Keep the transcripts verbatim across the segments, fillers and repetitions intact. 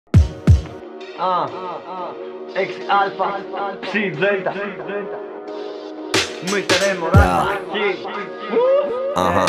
έξι αλφα, ψι δέλτα Μίστερ Εμοράς, Αχα.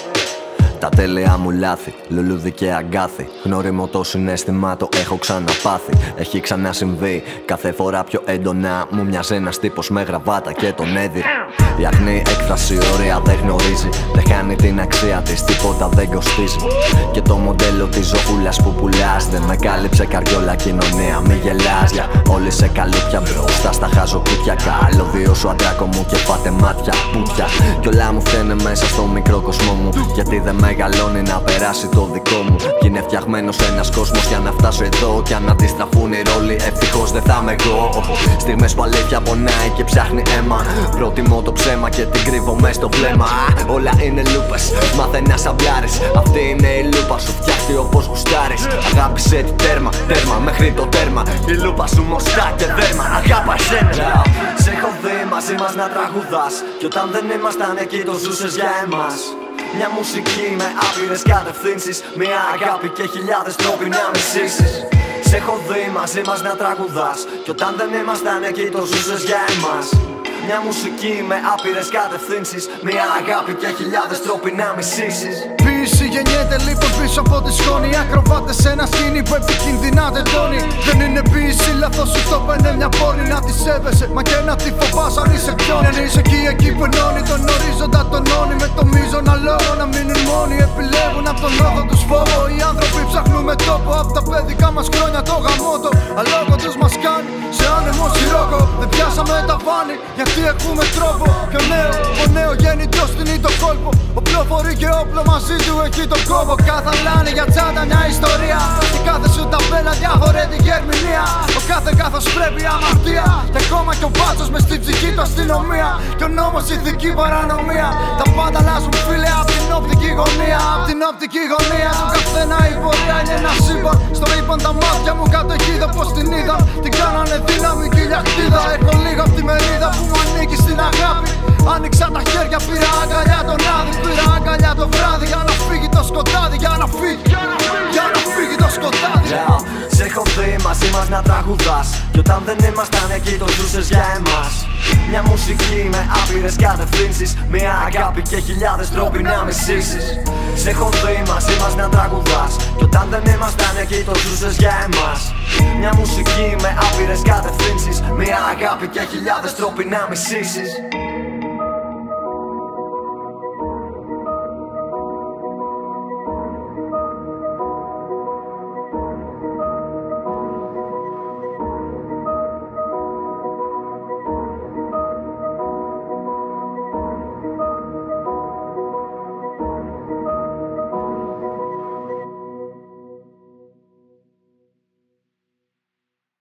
Τα τέλεια μου λάθη, λουλούδι και αγκάθι. Γνώριμο το συναίσθημα, το έχω ξαναπάθει. Έχει ξανασυμβεί, κάθε φορά πιο έντονα. Μου μοιάζει ένας τύπος με γραβάτα και τον έδι. Η αγνή έκφραση ωραία δεν γνωρίζει. Δεν χάνει την αξία της, τίποτα δεν κοστίζει. Και το μοντέλο της ζωούλας που πουλάς δεν με κάλυψε καριόλα κοινωνία. Μη γελάς για όλοι σε καλούπια μπροστά στα χαζοκούτια. Καλώδιο σου αντράκο μου και πάτε μάτια πουτια. Κι όλα μου φταίνε μέσα στο μικρό κοσμό μου. Γιατί δεν μεγαλώνει να περάσει το δικό μου. Κι είναι φτιαγμένος ένας κόσμος για να φτάσω εδώ. Κι αν αντιστραφούν οι ρόλοι, ευτυχώς δεν θα είμαι εγώ. Στιγμές που αλήθεια πονάει και ψάχνει αίμα. Προτιμώ το ψέμα και την κρύβω μες στο βλέμμα. Όλα είναι λούπες, μάθε να σαμπλάρεις. Αυτή είναι η λούπα σου, φτιάχτη όπως γουστάρεις. Αγάπησε τη τέρμα, τέρμα μέχρι το τέρμα. Η λούπα σου μοστά και δέρμα, αγάπα εσένα. Σε έχω δει μαζί μας να τραγουδάς. Κι όταν δεν ήμασταν εκεί το ζούσες για εμάς. Μια μουσική με άπειρες κατευθύνσεις. Μια αγάπη και χιλιάδες τρόποι να μισήσεις. Σε έχω δει μαζί μας να τραγουδάς. Κι όταν δεν ήμασταν εκεί το ζούσες για εμάς. Μια μουσική με άπειρες κατευθύνσεις. Μια αγάπη και χιλιάδες τρόποι να μισήσεις. Ποίηση γεννιέται λοιπόν πίσω από τη σκόνη. Ακροβάτες σε ένα σκηνή που επικίνδυνα τεντώνει. Δεν είναι ποίηση, λάθος σου το πένε μια πόλη. Να τη σέβεσαι, μα και να τη φοβάσαι αν είσαι πιόνι. Αν είσαι εκεί, εκεί που ενώνει τον ορίζοντα τονώνει. Με το μείζωνα λόγο να μείνουν μόνοι. Επιλέγουν από τον όδο τους φόβο. Οι άνθρωποι ψάχνουμε τόπο. Απ' τα παιδικά μας χρόνια το γαμότο. Αλόγο τους μας κάνει σε άνεμο σιρόκο. Δεν πιάσαμε τα βάνη γιατί έχουμε τρόπο. Πιο νέο, ο νέο γέννητος στείνει το κόλπο. Οπλοφορεί και όπλο μαζί του έχει τον κόμπο. Κάθε λάνη για τσάντα μια ιστορία. Στην κάθε σου ταμπέλα διαφορετική ερμηνεία. Ο κάθε κάθος πρέπει αμαρτία. Και ακόμα κι ο μπάτσος μες στην ψυχή του αστυνομία. Και ο νόμος ηθική παρανομία. Τα πάντα αλλάζουν φίλε απ' την οπτική γωνία. Απ' την οπτική γωνία του καθένα η πορεία είναι ένα σύμπαν. Στο είπαν τα μάτια μου καταιγίδα πως την είδα. Την κάνανε δύναμη και ηλιακτίδα. Έχω λίγο απ' τη μερίδα που μου ανήκει στην αγάπη. Άνοιξα τα χέρια, πήρα αγκαλιά τον άδει. Πήρα αγκαλιά το βράδυ για να φύγει το σκοτάδι. Για να φύγει, για να φύγει το σκοτάδι. Yeah. Σε έχω δει μαζί μας να τραγουδάς. Κι όταν δεν ήμασταν εκεί το ζούσες για εμάς. Μια μουσική με άπειρες κατευθύνσεις. Μια αγάπη και χιλιάδες τρόποι να μισήσεις. Σε έχω δει μαζί μας να τραγουδάς. Κι όταν δεν ήμασταν εκεί το ζούσες για εμάς. Μια μουσική με άπειρες κατευθύνσεις. Μια αγάπη και χιλιάδες τρόποι να μισήσεις.